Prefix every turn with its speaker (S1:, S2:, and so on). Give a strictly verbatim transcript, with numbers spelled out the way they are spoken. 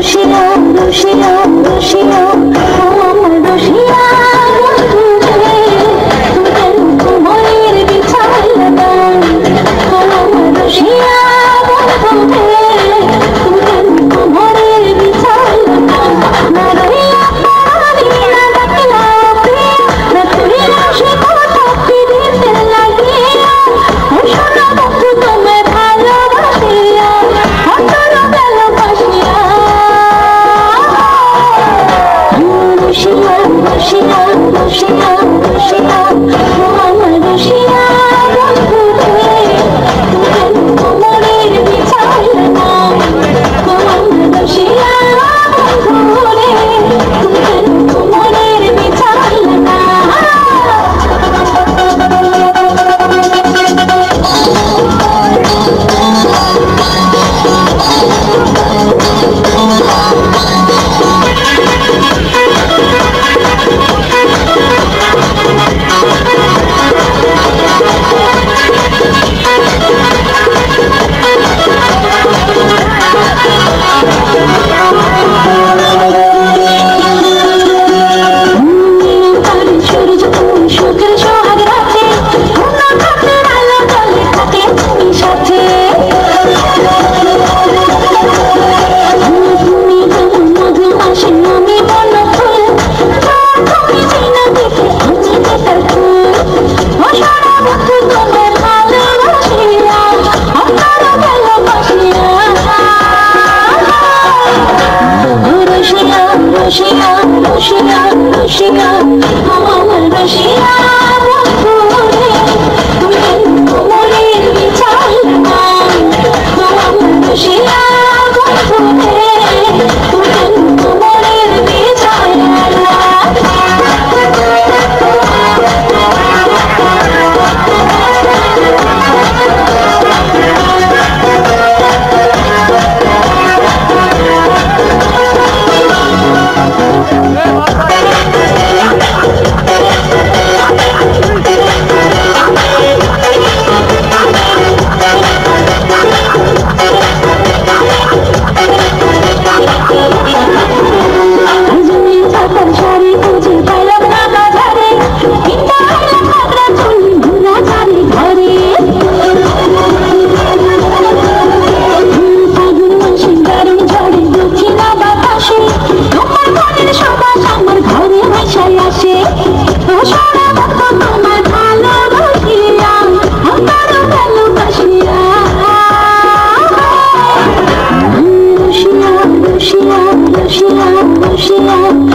S1: রসিয়া রসিয়া রসিয়া আমার রসিয়া বন্ধুরে তুমি কোমরের বিছানা আমার রসিয়া বন্ধুরে তুমি কোমরের বিছানা না রইয়া পারি না ডাকলা প্রিয়া না তুই আসে কথা পিরিতে লাগিয়া ও সোনা বন্ধু তোমায় ভালোবাসিয়া অন্তর গেল বাসিয়া রসিয়া রসিয়া রসিয়া রসিয়া আমার রসিয়া বন্ধুরে তুমি কোমরের বিছানা আমার রসিয়া বন্ধুরে তুমি কোমরের বিছানা রসিয়া রসিয়া রসিয়া আমার রসিয়া বন্ধুরে তুমি কোমরের বিছানা আমার রসিয়া বন্ধুরে তুমি কোমরের বিছানা রসিয়া রসিয়া রসিয়া